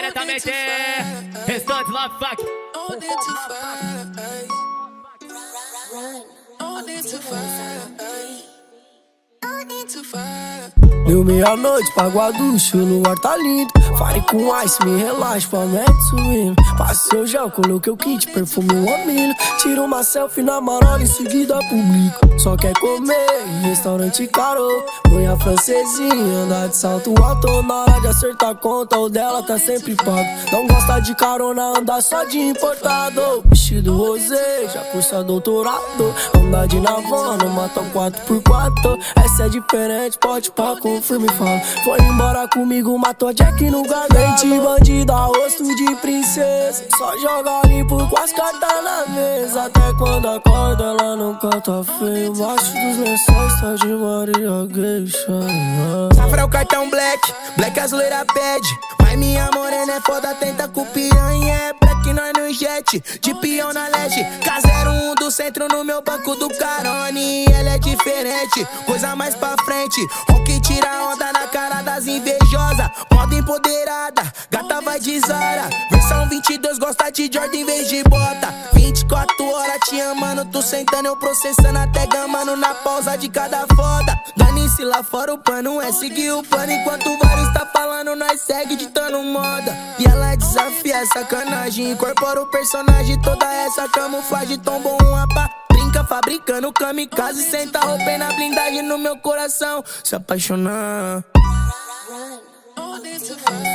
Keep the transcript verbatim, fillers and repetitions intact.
diretamente Restante Love Fuck. Deu meia-noite, pago a ducha, o luar tá lindo. Fire com ice, me relaxa, palmete subindo. Passe seu gel, coloquei o kit, perfume um milho. Tiro uma selfie na marola, em seguida publico. Só quer comer, em restaurante caro. Põe a francesinha, andar de salto alto. Na hora de acertar a conta, o dela tá sempre pago. Não gosta de carona, anda só de importado. Vestido rosé, já cursa doutorado. Anda de Navana, mata um quatro por quatro. Essa é diferente, pode pá, confirma e fala. Foi embora comigo, matou a Jack no gargalo. Mente bandida, rosto de princesa. Só joga limpo com as cartas na mesa. Até quando acorda, ela não canta feio. Baixo dos lençóis, tá de Maria Geisha. Safra é o cartão black, black azuleira pede. Mas minha morena é foda, tenta com piranha. É black, nós no jet, de peão na leste. K zero um do centro no meu banco do Carone. Ela é diferente, coisa mais pra frente. Rock tira onda na cara das invejosas. Moda empoderada, gata vai de Zara. Versão vinte e dois, gosta de Jordan em vez de bota. Vinte e quatro horas te amando, tu sentando, eu processando até gamando na pausa de cada foda. Dane-se lá fora, o plano é seguir o plano. Enquanto vários tá falando, nós segue ditando moda. E ela desafia a sacanagem, incorpora o personagem. Toda essa camuflagem, tombou uma pá. Brinca fabricando kamikaze, senta roupa na blindagem no meu coração. Se apaixonar.